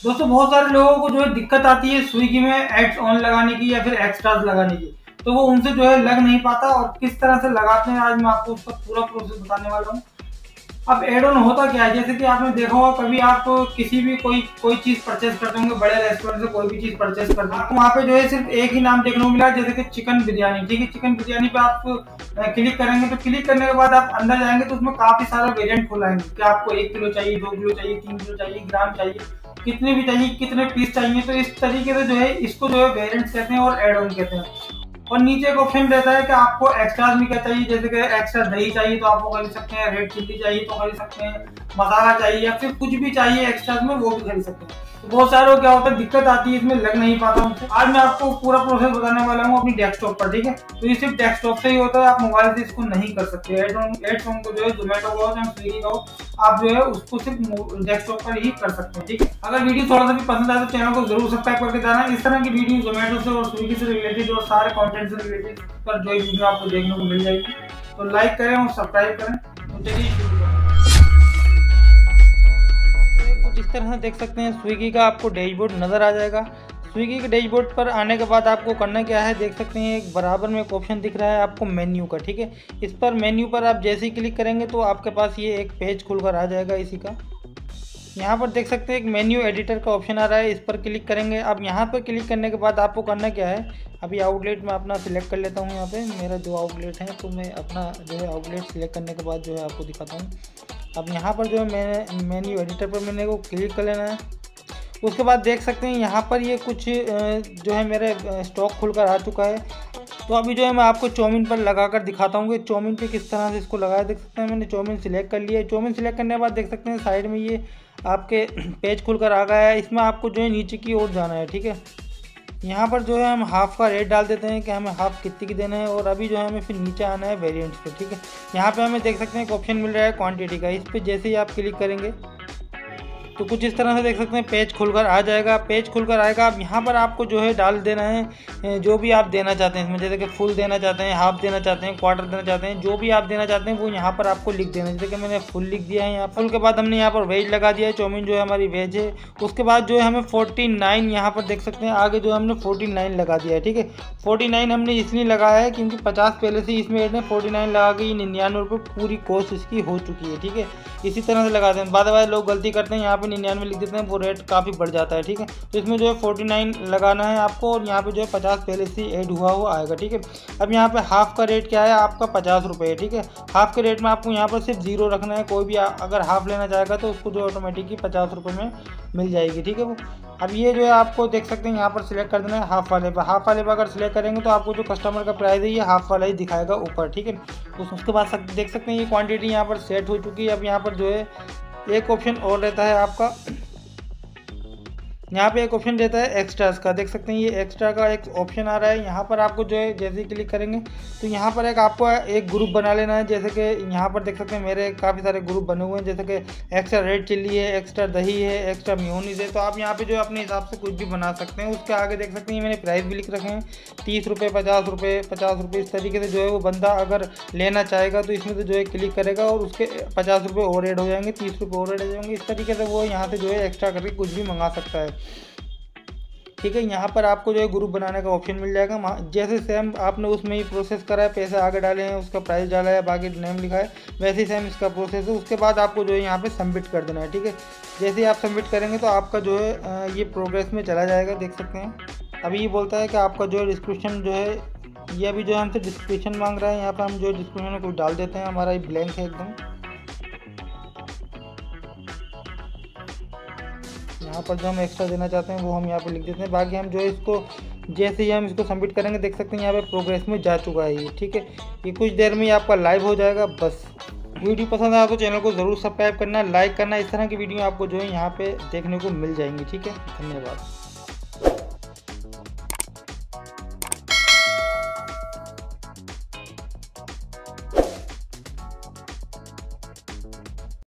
दोस्तों बहुत सारे लोगों को जो है दिक्कत आती है स्विगी में एड्स ऑन लगाने की या फिर एक्स्ट्रास लगाने की, तो वो उनसे जो है लग नहीं पाता। और किस तरह से लगाते हैं आज मैं आपको उसका पूरा प्रोसेस बताने वाला हूँ। अब एड ऑन होता क्या है, जैसे कि आपने देखा होगा कभी आप किसी भी कोई चीज परचेज करते होंगे, बड़े रेस्टोरेंट से कोई भी चीज परचेज करते हैं, आपको वहाँ पे जो है सिर्फ एक ही नाम देखने को मिला, जैसे कि चिकन बिरयानी। ठीक है, चिकन बिरयानी पे आप क्लिक करेंगे, तो क्लिक करने के बाद आप अंदर जाएंगे तो उसमें काफी सारा वेरिएंट खुलाएंगे कि आपको 1 किलो चाहिए, 2 किलो चाहिए, 3 किलो चाहिए, ग्राम चाहिए, कितने भी चाहिए, कितने पीस चाहिए। तो इस तरीके से जो है इसको जो है वेरिएंट्स कहते हैं और एड ऑन कहते हैं। और नीचे एक ऑप्शन रहता है कि आपको एक्स्ट्रा में क्या चाहिए, जैसे कि एक्स्ट्रा दही चाहिए तो आप वो खरीद सकते हैं, रेड चिल्ली चाहिए तो खरीद सकते हैं, मसाला चाहिए या फिर कुछ भी चाहिए एक्स्ट्रा में वो भी खरीद सकते हैं। तो बहुत सारे को क्या होता है, दिक्कत आती है, इसमें लग नहीं पाता उनसे। आज मैं आपको पूरा प्रोसेस बताने वाला हूँ अपनी डेस्कटॉप पर। ठीक है, तो ये सिर्फ डेस्कटॉप से ही होता है, आप मोबाइल से इसको नहीं कर सकते। एड ऑन को जो है जोमेटो का हो या स्विगी का हो, आप जो है उसको सिर्फ डेस्कटॉप पर ही कर सकते हैं। ठीक है, अगर वीडियो थोड़ा सा भी पसंद आए तो चैनल को जरूर सब्सक्राइब करके जाना। इस तरह की वीडियो जोमेटो से और स्विगी से रिलेटेड और सारे कंटेंट से रिलेटेड पर जो वीडियो आपको देखने को मिल जाएगी, तो लाइक करें और सब्सक्राइब करें। तो चलिए शुरू करते हैं। कुछ इस तरह से देख सकते हैं स्विगी का आपको डैशबोर्ड नज़र आ जाएगा। स्विगी के डैशबोर्ड पर आने के बाद आपको करना क्या है, देख सकते हैं एक बराबर में एक ऑप्शन दिख रहा है आपको मेन्यू का। ठीक है, इस पर मेन्यू पर आप जैसे ही क्लिक करेंगे तो आपके पास ये एक पेज खुलकर आ जाएगा इसी का। यहाँ पर देख सकते हैं एक मेन्यू एडिटर का ऑप्शन आ रहा है, इस पर क्लिक करेंगे। अब यहाँ पर क्लिक करने के बाद आपको करना क्या है, अभी आउटलेट मैं अपना सिलेक्ट कर लेता हूँ। यहाँ पे मेरा जो आउटलेट है, तो मैं अपना जो है आउटलेट सिलेक्ट करने के बाद जो है आपको दिखाता हूँ। अब यहाँ पर जो है मैंने मेन्यू एडिटर पर मैंने को क्लिक कर लेना है। उसके बाद देख सकते हैं यहाँ पर ये कुछ जो है मेरे स्टॉक खुलकर आ चुका है। तो अभी जो है मैं आपको चाउमीन पर लगा कर दिखाता हूँ कि चाउमीन पे किस तरह से इसको लगाया। देख सकते हैं मैंने चाउमीन सिलेक्ट कर लिया है। चाउमीन सिलेक्ट करने के बाद देख सकते हैं साइड में ये आपके पेज खुलकर आ गया है। इसमें आपको जो है नीचे की ओर जाना है। ठीक है, यहाँ पर जो है हम हाफ़ का रेट डाल देते हैं कि हमें हाफ़ कितने की देना है। और अभी जो है हमें फिर नीचे आना है वेरिएंट्स पे। ठीक है, यहाँ पे हमें देख सकते हैं एक ऑप्शन मिल रहा है क्वांटिटी का, इस पर जैसे ही आप क्लिक करेंगे तो कुछ इस तरह से देख सकते हैं पेज खुलकर आ जाएगा। पेज खुलकर आएगा। अब यहाँ पर आपको जो है डाल देना है जो भी आप देना चाहते हैं इसमें, जैसे कि फुल देना चाहते हैं, हाफ देना चाहते हैं, क्वार्टर देना चाहते हैं, जो भी आप देना चाहते हैं वो यहाँ पर आपको लिख देना है। जैसे कि मैंने फुल लिख दिया है यहाँ। फुल के बाद हमने यहाँ पर वेज लगा दिया है, चाउमीन जो है हमारी वेज है। उसके बाद जो है हमें 49 यहाँ पर देख सकते हैं आगे जो हमने 49 लगा दिया है। ठीक है, 49 हमने इसलिए लगाया है क्योंकि 50 पहले से इसमें एड है, 49 लगा के 99 रुपये पूरी कॉस्ट इसकी हो चुकी है। ठीक है, इसी तरह से लगाते हैं। बाद में लोग गलती करते हैं, यहाँ पे 99 लिख देते हैं, वो रेट काफ़ी बढ़ जाता है। ठीक है, तो इसमें जो है 49 लगाना है आपको और यहाँ पे जो है 50 पहले से ऐड हुआ आएगा। ठीक है, अब यहाँ पे हाफ़ का रेट क्या है आपका 50 रुपये है। ठीक है, हाफ़ के रेट में आपको यहाँ पर सिर्फ 0 रखना है। कोई भी अगर हाफ़ लेना चाहेगा तो उसको जो ऑटोमेटिकली 50 रुपये में मिल जाएगी। ठीक है, वो अब ये जो है आपको देख सकते हैं यहाँ पर सिलेक्ट कर देना है हाफ़ वाले पर। हाफ़ वाले पर अगर सिलेक्ट करेंगे तो आपको जो कस्टमर का प्राइस है ये हाफ़ वाला ही दिखाएगा ऊपर। ठीक है, उसके बाद देख सकते हैं ये क्वांटिटी यहाँ पर सेट हो चुकी है। अब यहाँ पर जो है एक ऑप्शन और रहता है आपका, यहाँ पे एक ऑप्शन रहता है एक्स्ट्रास का। देख सकते हैं ये एक्स्ट्रा का एक ऑप्शन आ रहा है। यहाँ पर आपको जो है जैसे ही क्लिक करेंगे तो यहाँ पर आपको एक ग्रुप बना लेना है। जैसे कि यहाँ पर देख सकते हैं मेरे काफ़ी सारे ग्रुप बने हुए हैं, जैसे कि एक्स्ट्रा रेड चिल्ली है, एक्स्ट्रा दही है, एक्स्ट्रा मेयोनीज है। तो आप यहाँ पे जो है अपने हिसाब से कुछ भी बना सकते हैं। उसके आगे देख सकते हैं मैंने प्राइस भी लिख रखे हैं, 30 रुपये, 50 रुपये, 50 रुपये। इस तरीके से जो है वो बंदा अगर लेना चाहेगा तो इसमें से जो है क्लिक करेगा और उसके 50 रुपये और ऐड हो जाएंगे, 30 रुपये और ऐड हो जाएंगे। इस तरीके से वो यहाँ से जो है एक्स्ट्रा करके कुछ भी मंगा सकता है। ठीक है, यहाँ पर आपको जो है ग्रुप बनाने का ऑप्शन मिल जाएगा। जैसे सेम आपने उसमें ही प्रोसेस करा है, पैसे आगे डाले हैं, उसका प्राइस डाला है, बाकी नेम लिखा है, वैसे ही सेम इसका प्रोसेस है। उसके बाद आपको जो है यहाँ पे सबमिट कर देना है। ठीक है, जैसे ही आप सबमिट करेंगे तो आपका जो है ये प्रोग्रेस में चला जाएगा। देख सकते हैं अभी ये बोलता है कि आपका जो है डिस्क्रिप्शन जो है ये अभी जो है हमसे डिस्क्रिप्शन मांग रहा है। यहाँ पर हम जो डिस्क्रिप्शन में कुछ डाल देते हैं, हमारा ये ब्लैंक है एकदम। यहाँ पर जो हम एक्स्ट्रा देना चाहते हैं वो हम यहाँ पे लिख देते हैं। बाकी हम जो है इसको जैसे ही हम इसको सबमिट करेंगे देख सकते हैं यहाँ पे प्रोग्रेस में जा चुका है ये। ठीक है, ये कुछ देर में ही आपका लाइव हो जाएगा। बस वीडियो पसंद आया तो चैनल को ज़रूर सब्सक्राइब करना, लाइक करना। इस तरह की वीडियो आपको जो है यहाँ पे देखने को मिल जाएंगी। ठीक है, धन्यवाद।